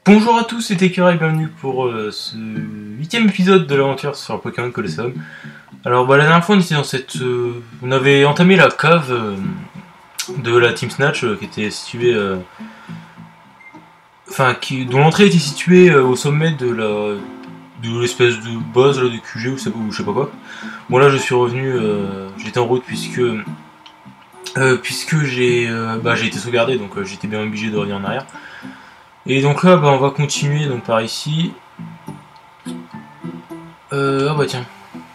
Bonjour à tous, c'est Ekura et bienvenue pour ce 8ème épisode de l'aventure sur Pokémon Colosseum. Alors la dernière fois on était dans cette... on avait entamé la cave de la Team Snatch qui était située... dont l'entrée était située au sommet de l'espèce de base là, de QG ou je sais pas quoi. Bon là je suis revenu, j'étais en route puisque j'ai été sauvegardé, donc j'étais bien obligé de revenir en arrière. Et donc là, on va continuer donc par ici. Ah bah tiens.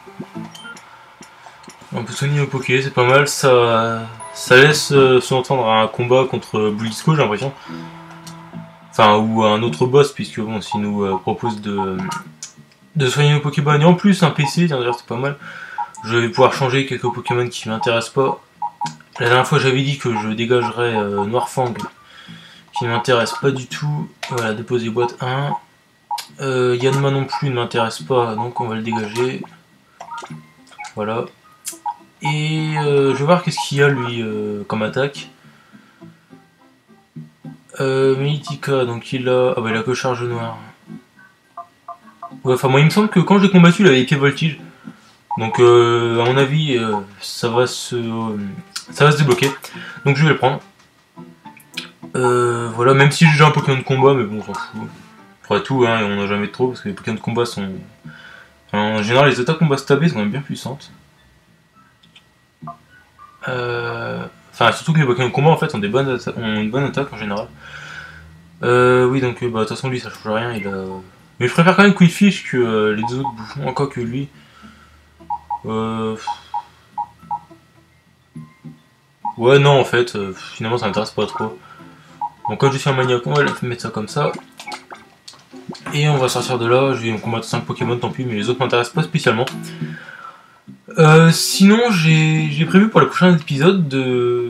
On peut soigner au Poké, c'est pas mal. Ça laisse sous-entendre un combat contre Bulisco, j'ai l'impression. Enfin, ou un autre boss, puisque bon, s'il nous propose de soigner nos Pokémon. Et en plus, un PC, d'ailleurs, c'est pas mal. Je vais pouvoir changer quelques Pokémon qui m'intéressent pas. La dernière fois, j'avais dit que je dégagerais Noirfang, qui ne m'intéresse pas du tout. Voilà, déposer boîte 1. Yanma non plus ne m'intéresse pas, donc on va le dégager. Voilà. Et je vais voir qu'est-ce qu'il y a lui comme attaque. Melitika, donc il a... Ah bah il a que charge noire. Ouais, enfin moi il me semble que quand je l'ai combattu il avait épée voltige. Donc à mon avis ça va se débloquer. Donc je vais le prendre. Voilà, même si j'ai déjà un Pokémon de combat, mais bon, on s'en fout. Après tout, hein, on n'a jamais trop, parce que les Pokémon de combat sont... Enfin, en général, les attaques combat stabées sont quand même bien puissantes. Enfin, surtout que les Pokémon de combat, en fait, ont une bonne attaque, en général. Oui, donc, de toute façon, lui, ça change rien, il a... Mais je préfère quand même Quillfish que les deux autres bouffons, encore que lui. Ouais, non, en fait, finalement, ça m'intéresse pas trop. Donc comme je suis un maniaque, on va mettre ça comme ça. Et on va sortir de là, je vais combattre 5 Pokémon, tant pis, mais les autres m'intéressent pas spécialement. Sinon, j'ai prévu pour les prochains épisodes de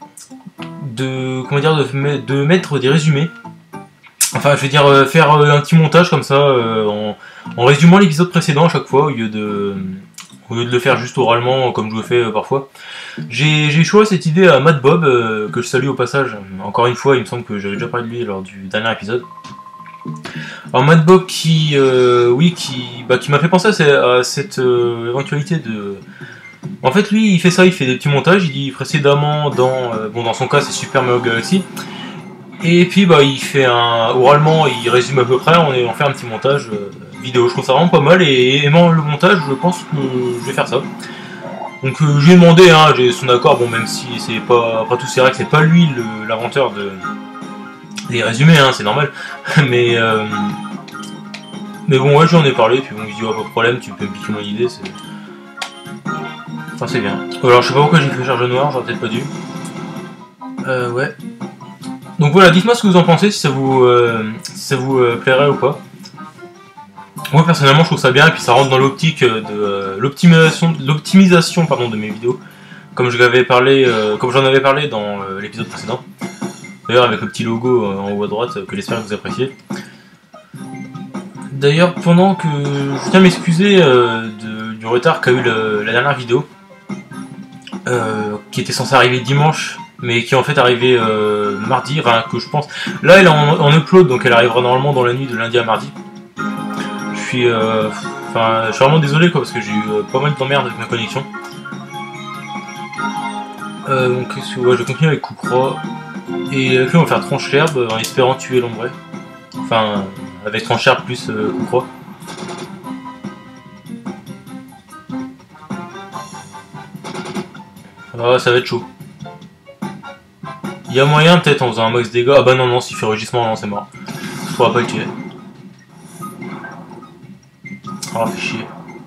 mettre des résumés. Enfin, je veux dire, faire un petit montage comme ça, en résumant l'épisode précédent à chaque fois, au lieu de le faire juste oralement comme je le fais parfois. J'ai choisi cette idée à Matt Bob, que je salue au passage. Encore une fois, il me semble que j'avais déjà parlé de lui lors du dernier épisode. Alors Matt Bob qui m'a fait penser à cette éventualité de... En fait lui il fait ça, il fait des petits montages, il dit précédemment dans son cas c'est Super Mario Galaxy. Et puis il fait oralement, il résume à peu près, on fait un petit montage vidéo. Je trouve ça vraiment pas mal et aimant le montage, je pense que je vais faire ça. Donc je lui ai demandé, hein, j'ai son accord, bon même si c'est pas... Après tout c'est vrai que c'est pas lui l'inventeur des résumés, hein, c'est normal. mais bon ouais, j'en ai parlé, puis bon il dit pas de problème, tu peux me piquer mon idée, c'est... Enfin c'est bien. Alors je sais pas pourquoi j'ai fait charge noire, j'aurais peut-être pas dû. Ouais. Donc voilà, dites-moi ce que vous en pensez, si ça vous plairait ou pas. Moi personnellement je trouve ça bien, et puis ça rentre dans l'optique de l'optimisation de mes vidéos, comme j'en avais parlé dans l'épisode précédent. D'ailleurs avec le petit logo en haut à droite, que j'espère que vous appréciez. D'ailleurs pendant que je tiens à m'excuser du retard qu'a eu la dernière vidéo, qui était censée arriver dimanche, mais qui est en fait arrivée mardi, enfin que je pense... Là elle est en upload, donc elle arrivera normalement dans la nuit de lundi à mardi. Je suis vraiment désolé quoi, parce que j'ai eu pas mal d'emmerdes avec ma connexion. Donc ouais, je continue avec Koukra. Et avec lui on va faire tranche l'herbe en espérant tuer l'ombre. Enfin, avec tranche l'herbe plus Koukra. Ah, ça va être chaud. Il y a moyen peut-être en faisant un max dégâts. Ah bah non, s'il fait rugissement, non, c'est mort. Je pourrais pas le tuer. Ah, fait chier.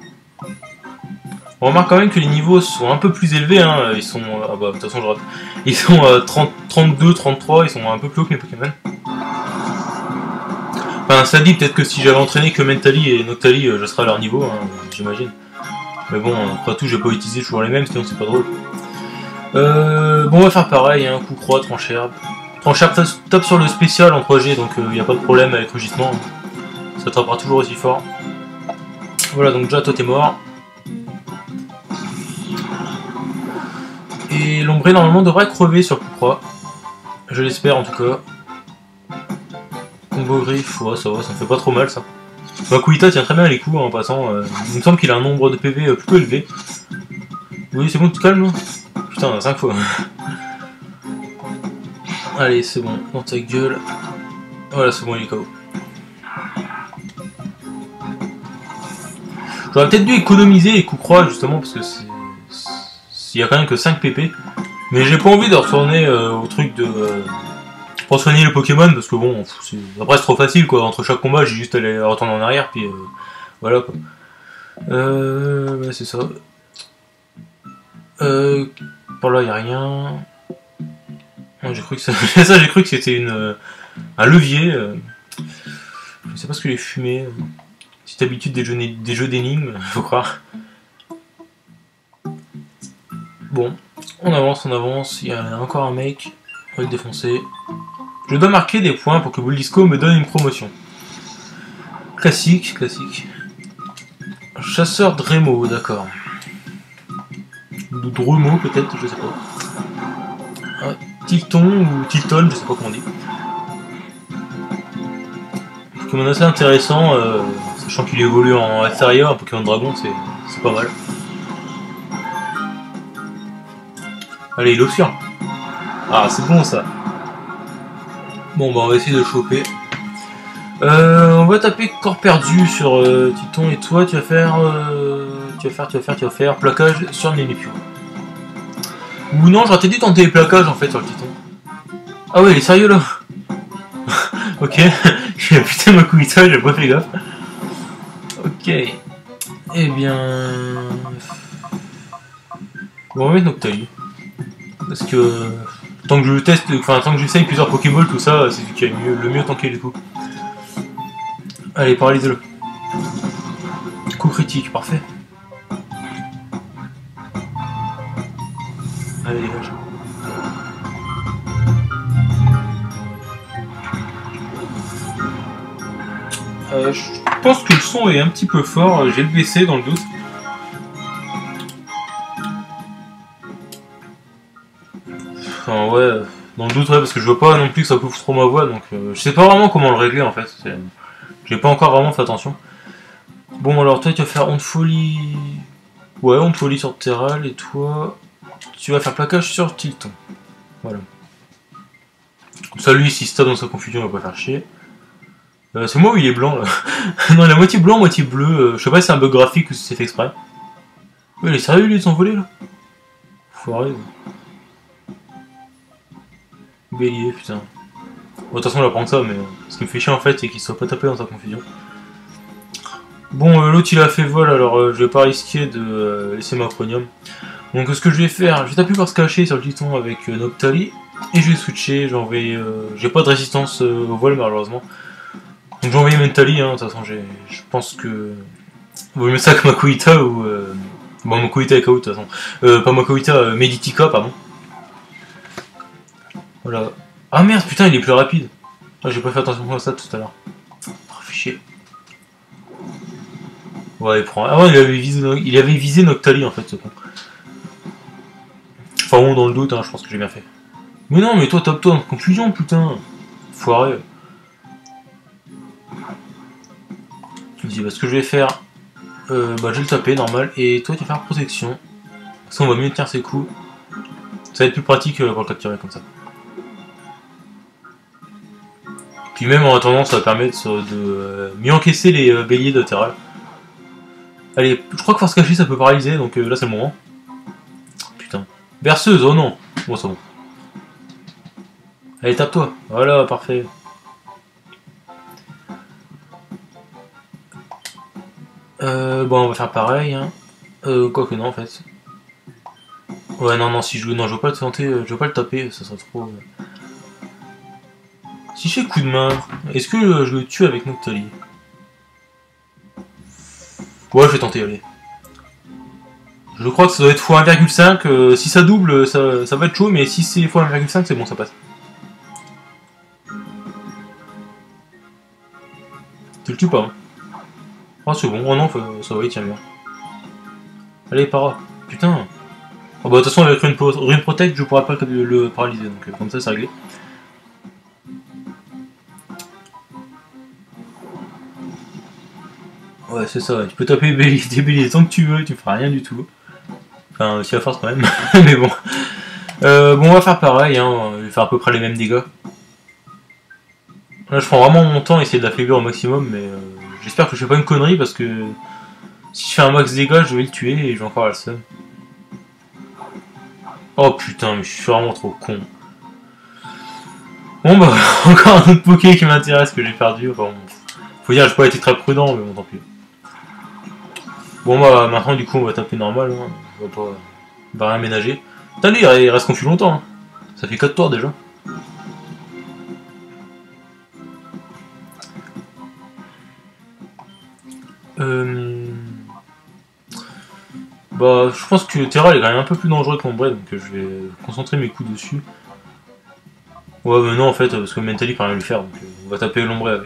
On remarque quand même que les niveaux sont un peu plus élevés, hein. Ils sont... Ah bah, de toute façon, je rate. Ils sont 32, 33, ils sont un peu plus hauts que mes Pokémon. Enfin, ça dit peut-être que si j'avais entraîné que Mentally et Noctali, je serais à leur niveau, hein, j'imagine. Mais bon, après tout, j'ai pas utilisé toujours les mêmes, sinon c'est pas drôle. Bon, on va faire pareil, hein, coup croix, tranche herbe. Tranche herbe tape sur le spécial en 3G, donc il n'y a pas de problème avec rugissement. Ça tapera toujours aussi fort. Voilà, donc déjà toi t'es mort. Et l'ombré normalement devrait crever sur coup croix. Je l'espère en tout cas. Combo griffe, ouais, ça va, ça me fait pas trop mal ça. Makuhita tient très bien les coups en passant. Il me semble qu'il a un nombre de PV plutôt élevé. Oui, c'est bon, tu te calmes là. Putain, 5 fois. Allez, c'est bon, dans ta gueule. Voilà, c'est bon, il est KO. J'aurais peut-être dû économiser les coups croix justement parce que c'est. Il y a quand même que 5 PP. Mais j'ai pas envie de retourner au truc de. Pour soigner le Pokémon parce que bon, après c'est trop facile quoi. Entre chaque combat, j'ai juste à aller retourner en arrière puis voilà quoi. Ouais, c'est ça. Par là, y a rien. J'ai cru que ça, ça j'ai cru que c'était un levier. Je sais pas ce que j'ai fumé. Petite habitude des jeux d'énigmes, faut croire. Bon, on avance. Il y a encore un mec. On va le défoncer. Je dois marquer des points pour que Buldisco me donne une promotion. Classique. Chasseur Dremo, d'accord. Ou Drumo peut-être, je sais pas. Ah, Tilton ou Tilton, je sais pas comment on dit. Pokémon assez intéressant, sachant qu'il évolue en Altaria, un Pokémon Dragon, c'est pas mal. Allez, il obscure. Ah, c'est bon ça. Bon, bah on va essayer de le choper. On va taper corps perdu sur Titon et toi, tu vas faire plaquage sur Mimikyu. Ou non, j'aurais peut-être dû tenter les plaquages en fait sur le Titon. Ah ouais, il est sérieux là. Ok, putain Makuhita, j'ai pas fait gaffe. Ok. Eh bien... Bon, on va mettre Noctali. Parce que... Tant que je teste, enfin tant que j'essaye plusieurs Pokéballs, tout ça, c'est celui qui a le mieux tanké les coups. Allez, paralyse-le. Coup critique, parfait. Allez, dégage. Je pense que le son est un petit peu fort, j'ai le baissé dans le doute. Enfin ouais, dans le doute ouais, parce que je veux pas non plus que ça couvre trop ma voix, donc je sais pas vraiment comment le régler en fait. J'ai pas encore vraiment fait attention. Bon alors toi tu vas faire onde folie... Ouais, onde folie sur Terral, et toi... Tu vas faire plaquage sur Tilton. Voilà. Comme ça lui, s'il stop dans sa confusion, il va pas faire chier. C'est moi où il est blanc là. Non, il est à moitié blanc, moitié bleu. Je sais pas si c'est un bug graphique ou si c'est fait exprès. Ouais, il est sérieux lui de s'envoler là. Foiré. Bélier, putain. Bon, de toute façon, on va prendre ça, mais ce qui me fait chier en fait, c'est qu'il soit pas tapé dans sa confusion. Bon, l'autre il a fait vol, alors je vais pas risquer de laisser ma Macronium. Donc, ce que je vais faire, je vais taper par se cacher sur le Titon avec Noctali. Et je vais switcher, j'ai envoyé. J'ai pas de résistance au vol, malheureusement. Donc, j'ai envoyé Mentali, hein, de toute façon, je pense que. Vaut mieux ça que Makuhita ou. Bon, Makuhita est KO de toute façon. Pas Makuhita, Meditica, pardon. Voilà. Ah merde, putain, il est plus rapide. Ah, j'ai pas fait attention à ça tout à l'heure. Oh, fait chier. Ouais, il prend. Ah ouais, il avait visé Noctali en fait, ce con. Enfin bon, dans le doute, hein, je pense que j'ai bien fait. Mais non, mais toi, tape-toi en confusion, putain. Foiré. Vas-y, bah, ce que je vais faire, bah, je vais le taper, normal. Et toi, tu vas faire protection. Ça, on va mieux tenir ses coups. Ça va être plus pratique pour le capturer comme ça. Puis même en attendant, ça va permettre de mieux encaisser les béliers de Terral. Allez, je crois que force cachée, ça peut paralyser, donc là, c'est le moment. Putain. Berceuse, oh non. Bon, c'est bon. Allez, tape-toi. Voilà, parfait. Bon, on va faire pareil. Hein. Quoique non, en fait. Ouais, non, si je veux, non, je veux pas le tenter, je veux pas le taper, ça serait trop. Si je fais coup de main, est-ce que je le tue avec Noctali? Ouais, je vais tenter, allez. Je crois que ça doit être x1,5. Si ça double, ça va être chaud, mais si c'est x1,5, c'est bon, ça passe. Tu le tues pas, hein. Oh, c'est bon. Oh non, ça va, il tient bien. Allez, para. Putain. Oh, bah, de toute façon, avec Rune Protect, je pourrais pas le paralyser, donc comme ça, c'est réglé. Ouais, c'est ça, tu peux taper des béliers tant que tu veux, tu feras rien du tout. Enfin, si à force quand même, mais bon. Bon, on va faire pareil, hein. Je vais faire à peu près les mêmes dégâts. Là, je prends vraiment mon temps, essayer de l'affaiblir au maximum, mais j'espère que je fais pas une connerie parce que si je fais un max dégâts, je vais le tuer et je vais encore avoir le seum. Oh putain, mais je suis vraiment trop con. Bon bah, encore un autre Poké qui m'intéresse que j'ai perdu. Enfin, bon, faut dire, j'ai pas été très prudent, mais bon, tant pis. Bon bah, maintenant du coup, on va taper normal, hein. On va rien ménager. Putain, lui, il reste confus longtemps, hein. Ça fait 4 tours déjà. Bah, je pense que Terra est quand même un peu plus dangereux qu'Ombre, donc je vais concentrer mes coups dessus. Ouais, mais non, en fait, parce que Mentally peut rien lui faire, donc on va taper l'Ombre avec.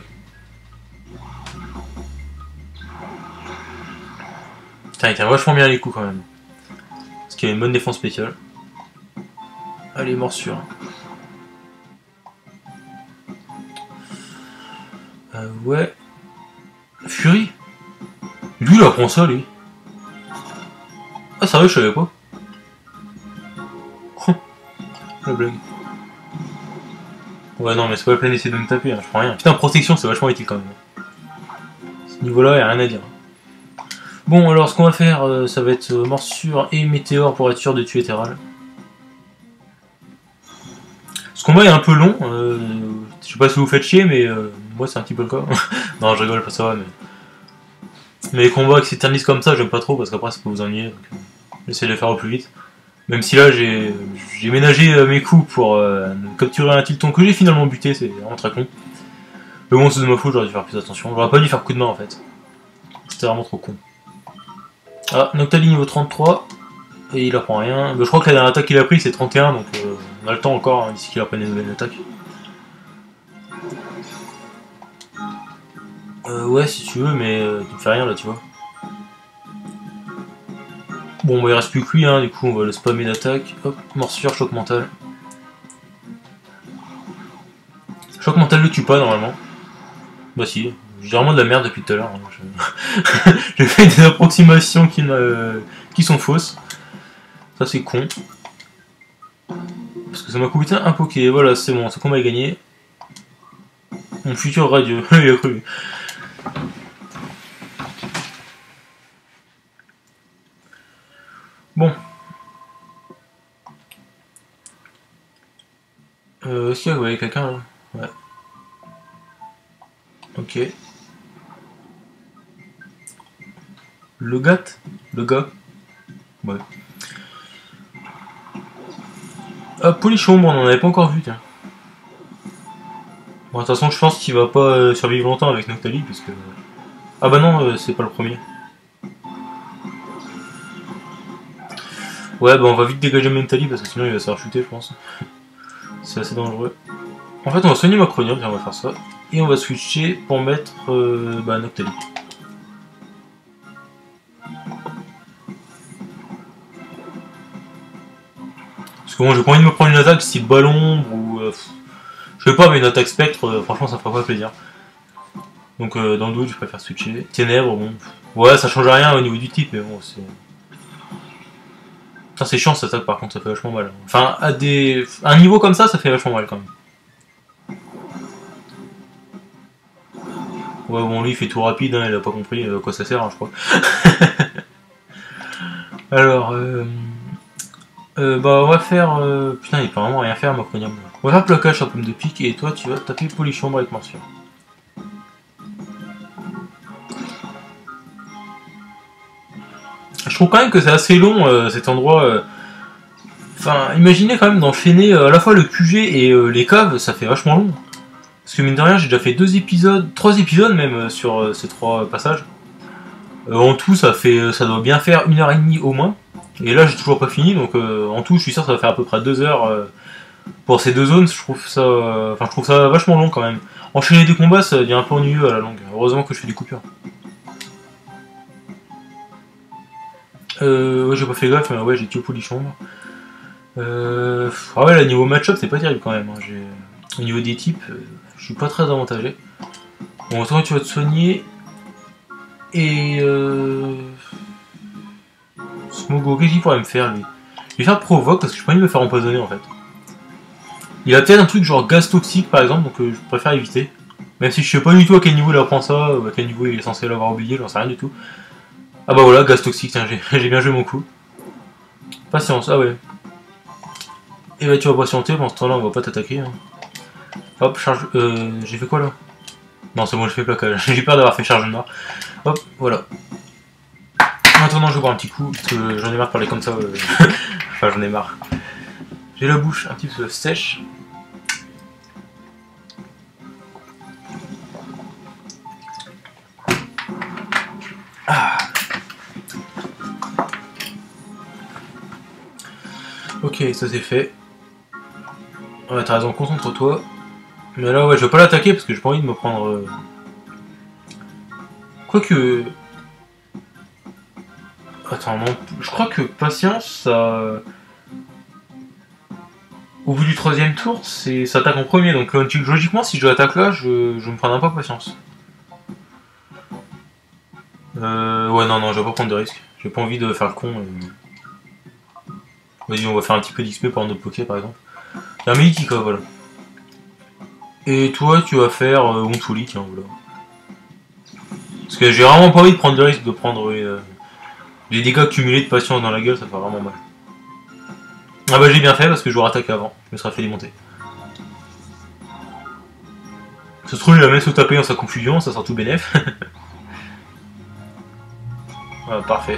Putain, il tient vachement bien les coups quand même. Parce qu'il a une bonne défense spéciale. Allez, morsure. Ouais. Fury. Lui, il apprend ça, lui. Ah, sérieux, je savais pas. La blague. Ouais, non, mais c'est pas la peine d'essayer de me taper, hein, je prends rien. Putain, protection, c'est vachement utile quand même. À ce niveau-là, y'a rien à dire. Bon, alors, ce qu'on va faire, ça va être morsure et météore pour être sûr de tuer Terral. Ce combat est un peu long, je sais pas si vous faites chier, mais moi c'est un petit peu le cas. Non, je rigole, pas ça va, mais les combats qui s'éternisent comme ça, j'aime pas trop parce qu'après ça peut vous ennuyer, donc j'essaie de les faire au plus vite. Même si là j'ai ménagé mes coups pour capturer un tilton que j'ai finalement buté, c'est vraiment très con. Mais bon, c'est de ma faute, j'aurais dû faire plus attention. J'aurais pas dû faire coup de main en fait. C'était vraiment trop con. Ah, Noctali niveau 33, et il apprend rien. Je crois que la dernière attaque qu'il a pris c'est 31, donc on a le temps encore hein, d'ici qu'il apprenne une nouvelle attaque. Ouais, si tu veux, mais tu me fais rien là, tu vois. Bon, bah, il reste plus que lui, hein, du coup, on va le spammer d'attaque. Hop, morsure, choc mental. Choc mental le tue pas normalement. Bah, si, j'ai vraiment de la merde depuis tout à l'heure. Hein. J'ai fait des approximations qui sont fausses. Ça, c'est con. Parce que ça m'a coûté un Poké. Voilà, c'est bon, ce combat est gagné. Mon futur radieux, il a cru. Bon. Est-ce qu'il y a quelqu'un là? Ouais. Ok. Le gars? Le gars? Ouais. Ah, Polichombre, on en avait pas encore vu, tiens. Bon, de toute façon, je pense qu'il va pas survivre longtemps avec Noctali, parce que... Ah bah non, c'est pas le premier. Ouais, bah on va vite dégager Mentally, parce que sinon il va se faire shooter, je pense. C'est assez dangereux. En fait, on va soigner Macronium, on va faire ça. Et on va switcher pour mettre Noctali. Parce que moi, j'ai pas envie de me prendre une attaque style ballon ou... je sais pas, mais une attaque spectre, franchement, ça fera pas plaisir. Donc, dans le doute, je préfère switcher. Ténèbres, bon... Ouais, ça change rien au niveau du type, mais bon, c'est... Putain, c'est chiant cette attaque, par contre, ça fait vachement mal. Enfin, à un niveau comme ça fait vachement mal, quand même. Ouais, bon, lui, il fait tout rapide, hein, il a pas compris à quoi ça sert, hein, je crois. Alors, bah, on va faire... Putain, il peut vraiment rien faire, Macronium. On va faire plaquage sur pomme de pique, et toi, tu vas taper Polichombre avec morsure. Je trouve quand même que c'est assez long cet endroit. Enfin, imaginez quand même d'enchaîner à la fois le QG et les caves, ça fait vachement long. Parce que mine de rien, j'ai déjà fait 2 épisodes, 3 épisodes même sur ces 3 passages. En tout, ça doit bien faire 1h30 au moins. Et là, j'ai toujours pas fini, donc en tout, je suis sûr que ça va faire à peu près 2 heures pour ces 2 zones. Je trouve ça vachement long quand même. Enchaîner des combats, ça devient un peu ennuyeux à la longue. Heureusement que je fais des coupures. Ouais, j'ai pas fait gaffe, mais ouais, j'ai tué Polichombre. Ah ouais, là, niveau match-up, c'est pas terrible quand même. Hein. Au niveau des types, je suis pas très avantagé. Bon, toi, tu vas te soigner. Et Smogo, qu'est-ce qu'il pourrait me faire lui? Je vais faire provoque parce que je peux pas me faire empoisonner en fait. Il a peut-être un truc genre gaz toxique par exemple, donc je préfère éviter. Même si je sais pas du tout à quel niveau il apprend ça, ou à quel niveau il est censé l'avoir oublié, j'en sais rien du tout. Ah bah voilà, gaz toxique, tiens, j'ai bien joué mon coup. Patience, ah ouais. Et bah tu vas patienter, pendant ce temps-là on va pas t'attaquer. Hein. Hop, charge... j'ai fait quoi là? Non c'est bon, j'ai fait plaquage, j'ai peur d'avoir fait charge noire. Hop, voilà. Maintenant je vais boire un petit coup, parce que j'en ai marre de parler comme ça. Enfin j'en ai marre. J'ai la bouche un petit peu sèche. Ah. Ok, ça c'est fait. Ouais, t'as raison, concentre-toi. Mais là, ouais, je vais pas l'attaquer parce que j'ai pas envie de me prendre. Quoique. Attends, non. Je crois que patience, ça. Au bout du troisième tour, ça attaque en premier. Donc logiquement, si je l'attaque là, je me prendrai pas patience. Ouais, non, je vais pas prendre de risques. J'ai pas envie de faire le con. Vas-y, on va faire un petit peu d'XP par notre poké par exemple. Il y a un Meitika, voilà. Et toi, tu vas faire Onfuli, tiens, voilà. Parce que j'ai vraiment pas envie de prendre le risque de prendre des dégâts cumulés de patience dans la gueule, ça fait vraiment mal. Ah bah j'ai bien fait parce que je l'aurais attaqué avant, je me serais fait démonter. Ça se trouve, il va même se taper dans sa confusion, ça sera tout bénef. Voilà, parfait.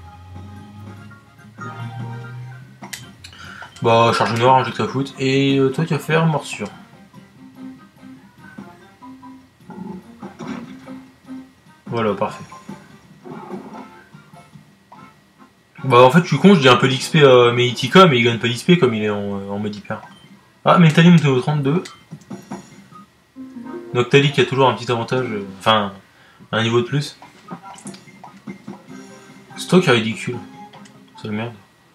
Bah, charge noire, j'ai que ça foutre. Et toi, tu vas faire morsure. Voilà, parfait. Bah, en fait, je suis con, je dis un peu d'XP à Meitika, mais il gagne pas d'XP comme il est en mode hyper. Ah, Mentali monte au 32. Noctali qui a toujours un petit avantage, enfin, un niveau de plus. Stock est ridicule. C'est le merde.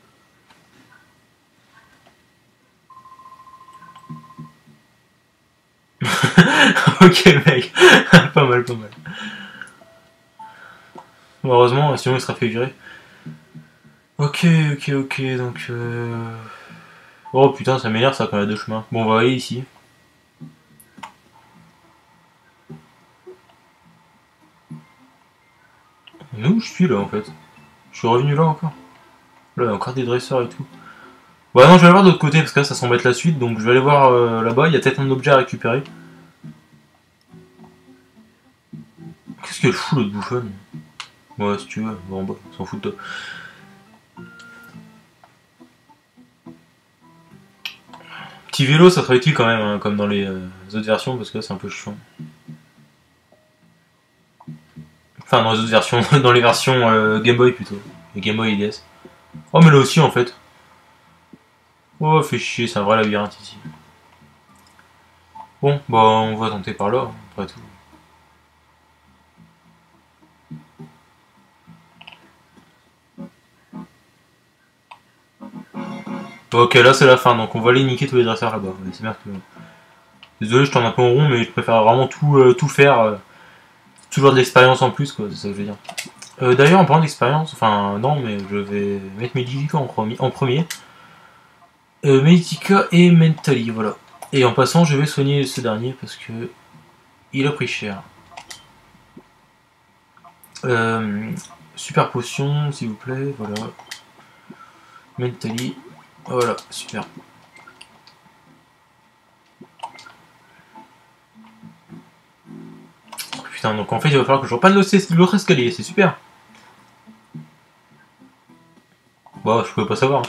Ok, mec. Pas mal, pas mal. Heureusement, sinon il sera fait virer. Ok, donc... Oh putain, ça m'énerve ça quand il y a deux chemins. Bon, on va aller ici. Mais où je suis là en fait? Je suis revenu là encore. Là, il y a encore des dresseurs et tout. Bah non, je vais aller voir de l'autre côté parce que là ça semble être la suite, donc je vais aller voir là-bas, il y a peut-être un objet à récupérer. Qu'est-ce qu'elle fout l'autre bouffonne? Ouais, si tu veux, bon, en bas, on s'en fout de toi. Petit vélo, ça serait utile quand même, hein, comme dans les autres versions, parce que là c'est un peu chiant. Enfin, dans les autres versions, dans les versions Game Boy plutôt. Les Game Boy et DS. Oh, mais là aussi en fait. Oh, fait chier, c'est un vrai labyrinthe ici. Bon, bah on va tenter par là, après tout. Ok, là c'est la fin, donc on va aller niquer tous les dresseurs là-bas. C'est merde que... Désolé, je tourne un peu en rond, mais je préfère vraiment tout faire. Toujours de l'expérience en plus, quoi, c'est ça que je veux dire. D'ailleurs, en parlant d'expérience, enfin non, mais je vais mettre Medica en premier. Medica et Mentally, voilà. Et en passant, je vais soigner ce dernier parce que il a pris cher. Super potion, s'il vous plaît, voilà. Mentally, voilà, super. Oh, putain, donc en fait, il va falloir que je reprenne l'autre escalier, c'est super. Bah, je pouvais pas savoir.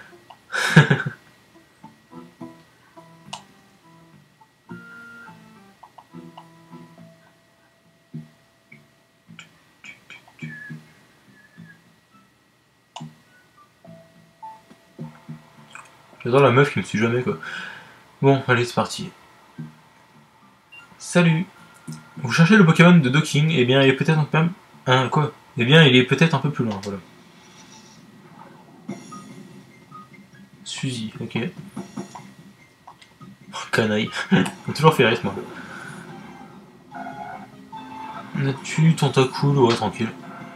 J'adore la meuf qui me suit jamais, quoi. Bon, allez, c'est parti. Salut. Vous cherchez le Pokémon de docking, eh bien il est peut-être même... Hein, quoi? Eh bien il est peut-être un peu plus loin, voilà. Suzy, ok. Oh, canaille. Ça m'a toujours fait rire, moi. Natu, tentacule, ouais, tranquille.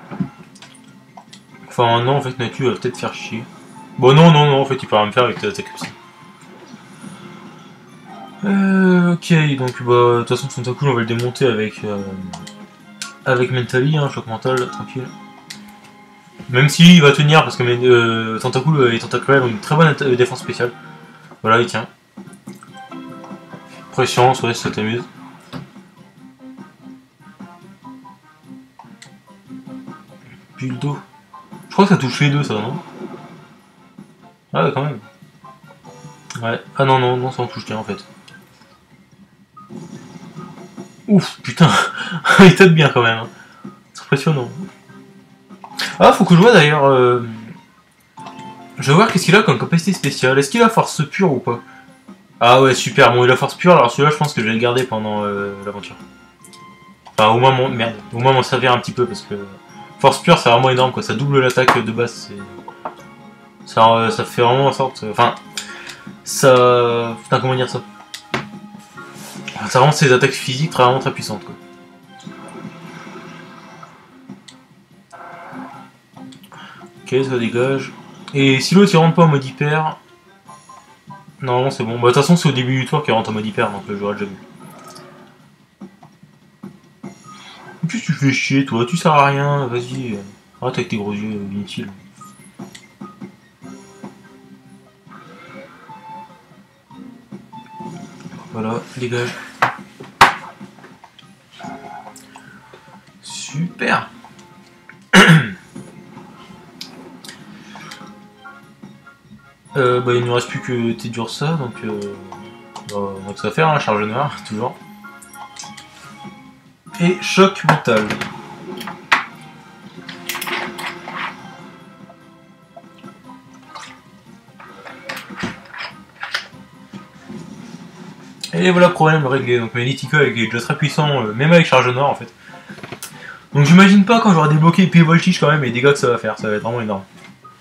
Enfin, non, en fait, Natu va peut-être faire chier. Bon, non, non, non, en fait, il peut rien me faire avec tes attaques psy. Ok, donc, bah, de toute façon, tentacule, on va le démonter avec Mentally, hein, choc mental, tranquille. Même s'il va tenir, parce que Tentacule et Tentacruel ont une très bonne défense spéciale. Voilà, il tient. Pression, ouais, ça t'amuse. Puis le dos. Je crois que ça touche les deux, ça, non? Ah ouais, quand même. Ouais. Ah non, non, non, ça en touche qu'un, en fait. Ouf, putain. Il tape bien, quand même. Hein. C'est impressionnant. Ah, faut que je vois, d'ailleurs... Je vais voir qu'est-ce qu'il a comme capacité spéciale. Est-ce qu'il a force pure ou pas? Ah ouais, super. Bon, il a force pure, alors celui-là, je pense que je vais le garder pendant l'aventure. Enfin, au moins, merde. Au moins m'en servir un petit peu, parce que... Force pure, c'est vraiment énorme, quoi. Ça double l'attaque de base. Ça fait vraiment en sorte... Enfin... Ça... Putain, comment dire ça? Ça rend ses attaques physiques vraiment très puissantes, quoi. Ok, ça dégage. Et si l'autre il rentre pas en mode hyper... Normalement c'est bon. Bah de toute façon c'est au début du tour qu'il rentre en mode hyper, donc j'aurais déjà vu. Qu'est-ce que tu fais chier toi? Tu sers à rien, vas-y. Arrête avec tes gros yeux inutiles. Voilà, dégage. Super. Bah il ne nous reste plus que Tedursa, donc ça va faire, hein, charge noire, toujours. Et choc mental. Et voilà, problème réglé. Donc Melitiko est déjà très puissant, même avec charge noire en fait. Donc j'imagine pas quand j'aurai débloqué Épée Voltige quand même les dégâts que ça va faire, ça va être vraiment énorme.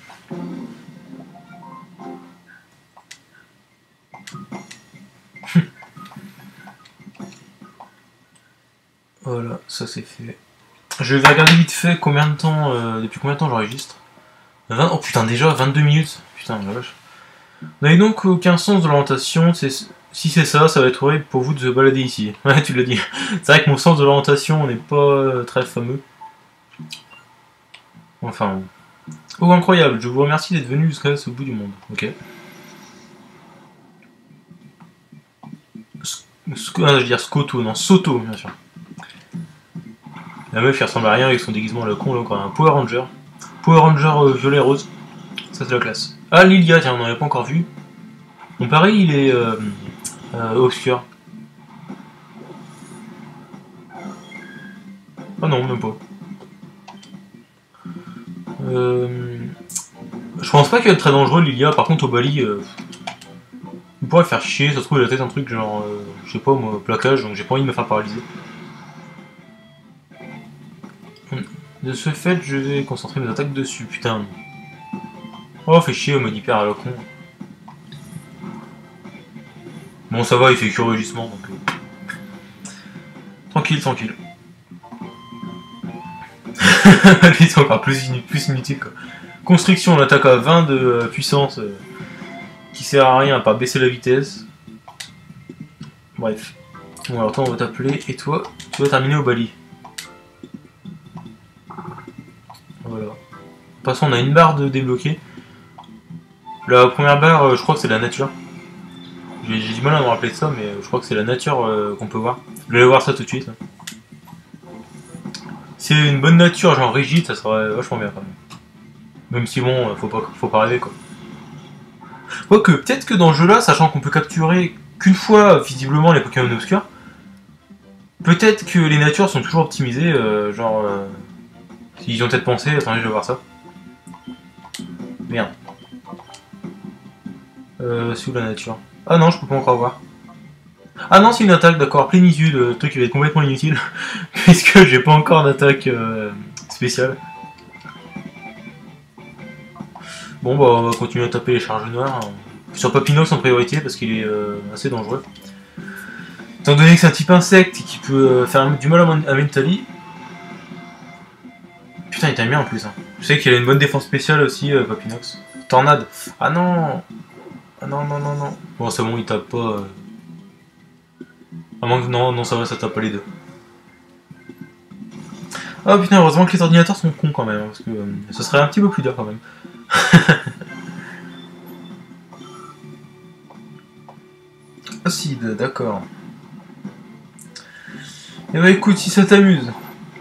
Voilà, ça c'est fait. Je vais regarder vite fait combien de temps, depuis combien de temps j'enregistre. Oh putain, déjà 22 minutes. Putain, la vache. Vous n'avez donc aucun sens de l'orientation. Si c'est ça, ça va être horrible pour vous de se balader ici. Ouais, tu l'as dit. C'est vrai que mon sens de l'orientation n'est pas très fameux. Enfin. Oh, incroyable. Je vous remercie d'être venu jusqu'à ce bout du monde. Ok. Je veux dire Scoto, non, Soto, bien sûr. La meuf, il ressemble à rien avec son déguisement à la con, là, encore un Power Ranger. Power Ranger violet-rose. Ça, c'est la classe. Ah, Lilia, tiens, on n'en avait pas encore vu. Bon, pareil, il est obscur. Ah non, même pas. Je pense pas qu'il va être très dangereux, Lilia. Par contre, au Bali, il pourrait faire chier. Ça se trouve, il a peut-être un truc genre, je sais pas, moi, plaquage, donc j'ai pas envie de me faire paralyser. De ce fait, je vais concentrer mes attaques dessus, putain. Oh, fait chier, on m'a dit hyper à la con. Bon, ça va, il fait que rugissement, donc... Tranquille, tranquille. Lui, c'est encore plus inutile, quoi. Construction, on attaque à 20 de puissance, qui sert à rien à part baisser la vitesse. Bref. Bon, alors toi, on va t'appeler, et toi, tu vas terminer au Bali. Voilà. De toute façon, on a une barre de débloquer. La première barre, je crois que c'est la nature. J'ai du mal à me rappeler de ça, mais je crois que c'est la nature qu'on peut voir. Je vais aller voir ça tout de suite. C'est une bonne nature, genre rigide, ça serait vachement bien quand même. Même si bon, faut pas rêver quoi. Quoique, peut-être que dans ce jeu-là, sachant qu'on peut capturer qu'une fois visiblement les Pokémon obscurs, peut-être que les natures sont toujours optimisées, ils ont peut-être pensé, attendez, je vais voir ça. Merde. C'est où la nature? Ah non, je peux pas encore voir. Ah non, c'est une attaque, d'accord, plénitude, le truc qui va être complètement inutile, puisque j'ai pas encore d'attaque spéciale. Bon bah on va continuer à taper les charges noires, sur Papinox en priorité, parce qu'il est assez dangereux. Étant donné que c'est un type insecte qui peut faire du mal à Mentally, Putain, il t'a mis en plus. Hein. Je sais qu'il a une bonne défense spéciale aussi, Papinox. Tornade. Ah non. Ah non, non, non, non. Bon, c'est bon, il tape pas. Ah non, non, ça va, ça tape pas les deux. Oh putain, heureusement que les ordinateurs sont cons quand même, parce que ce serait un petit peu plus dur quand même. Acide, d'accord. Et bah écoute, si ça t'amuse.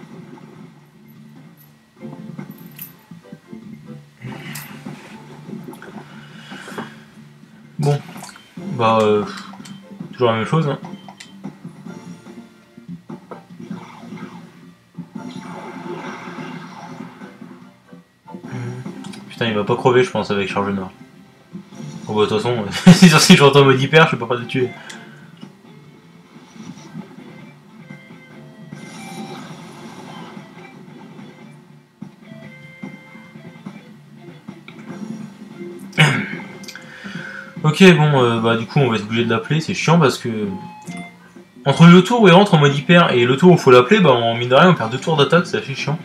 Bon, bah toujours la même chose. Hein. Putain, il va pas crever, je pense, avec charge noire. Oh bah de toute façon, si je rentre en mode hyper, je suis pas prêt de le tuer. Ok, bon, bah du coup on va être obligé de l'appeler, c'est chiant parce que... Entre le tour où il rentre en mode hyper et le tour où il faut l'appeler, bah en mine de rien on perd 2 tours d'attaque, c'est assez chiant.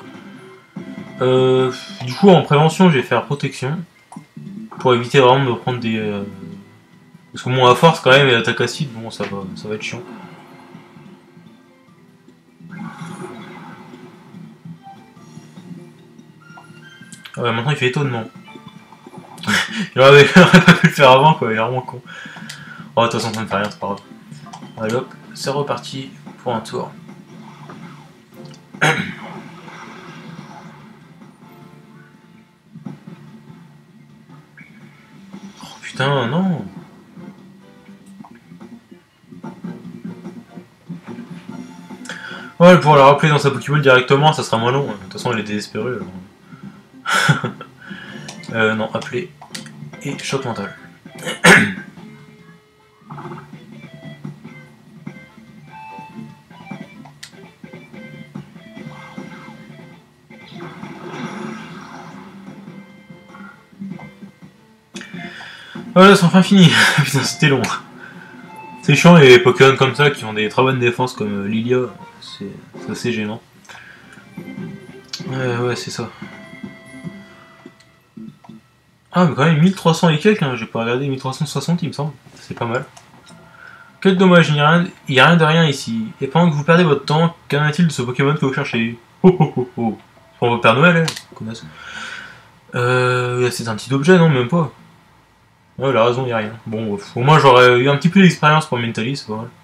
Du coup en prévention je vais faire protection, pour éviter vraiment de me prendre des... Parce que bon à force quand même et l'attaque acide, bon ça va être chiant. Ah ouais, maintenant il fait étonnement. Il aurait pas pu le faire avant quoi, il est vraiment con. Oh de toute façon ça ne fait rien, c'est pas grave. Allez hop, c'est reparti pour un tour. Oh putain, non. Ouais, pour la rappeler dans sa Pokéball directement, ça sera moins long. De toute façon, elle est désespérée. Non, appeler. Et choc mental. Voilà, c'est enfin fini. Putain, c'était long. C'est chiant les Pokémon comme ça qui ont des très bonnes défenses comme Lilia. C'est assez gênant. Ouais, c'est ça. Ah, mais quand même 1300 et quelques, hein. J'ai pas regardé 1360, il me semble. C'est pas mal. Quel dommage, il n'y a rien de rien ici. Et pendant que vous perdez votre temps, qu'en est-il de ce Pokémon que vous cherchez? Oh oh oh oh. Pour votre Père Noël, connasse. C'est un petit objet, non? Même pas. Ouais, il a raison, il n'y a rien. Bon, au moins j'aurais eu un petit peu d'expérience pour Mentalis, c'est pas mal.